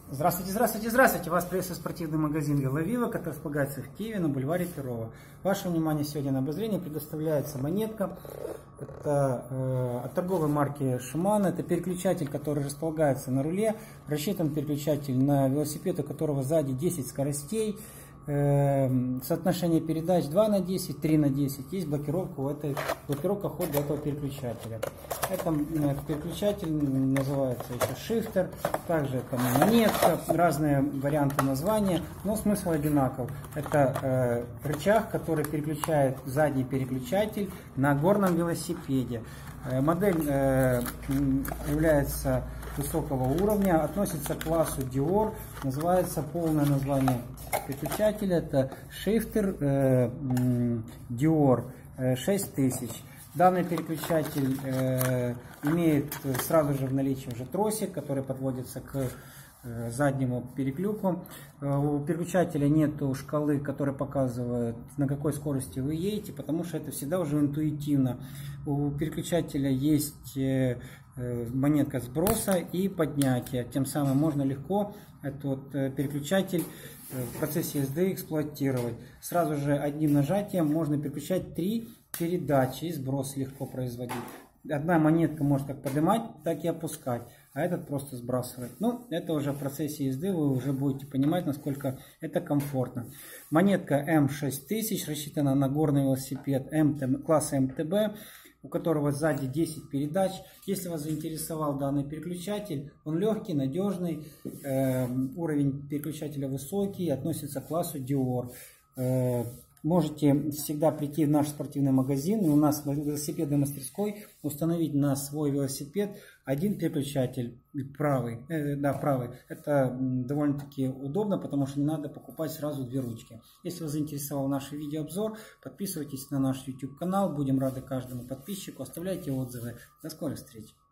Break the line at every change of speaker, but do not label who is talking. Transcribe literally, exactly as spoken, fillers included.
Здравствуйте, здравствуйте, здравствуйте! Вас приветствует спортивный магазин Веловива, который располагается в Киеве на бульваре Перова. Ваше внимание сегодня на обозрение предоставляется монетка. Это э, от торговой марки Шимано. Это переключатель, который располагается на руле. Рассчитан переключатель на велосипед, у которого сзади десять скоростей. Э, соотношение передач два на десять, три на десять. Есть блокировка у этой, блокировка хода этого переключателя. Это э, переключатель называется еще шифтер. Также это монетка, разные варианты названия, но смысл одинаков. Это э, рычаг, который переключает задний переключатель на горном велосипеде. Э, модель э, является высокого уровня, относится к классу Dior, называется полное название переключателя, это шифтер э, Dior э, шесть тысяч. Данный переключатель э, имеет сразу же в наличии уже тросик, который подводится к э, заднему переключу. Э, у переключателя нет шкалы, которая показывает, на какой скорости вы едете, потому что это всегда уже интуитивно. У переключателя есть э, э, монетка сброса и поднятия. Тем самым можно легко этот э, переключатель в процессе езды эксплуатировать. Сразу же одним нажатием можно переключать три передачи и сброс легко производить. Одна монетка может как поднимать, так и опускать, а этот просто сбрасывать. Ну, это уже в процессе езды вы уже будете понимать, насколько это комфортно. Монетка эм шесть тысяч рассчитана на горный велосипед класса эм тэ бэ, у которого сзади десять передач. Если вас заинтересовал данный переключатель, он легкий, надежный, э, уровень переключателя высокий, относится к классу Dior. Э, можете всегда прийти в наш спортивный магазин, и у нас в велосипедной мастерской установить на свой велосипед один переключатель правый. Э, да, правый. Это довольно-таки удобно, потому что не надо покупать сразу две ручки. Если вас заинтересовал наш видеообзор, подписывайтесь на наш YouTube канал. Будем рады каждому подписчику. Оставляйте отзывы. До скорых встреч!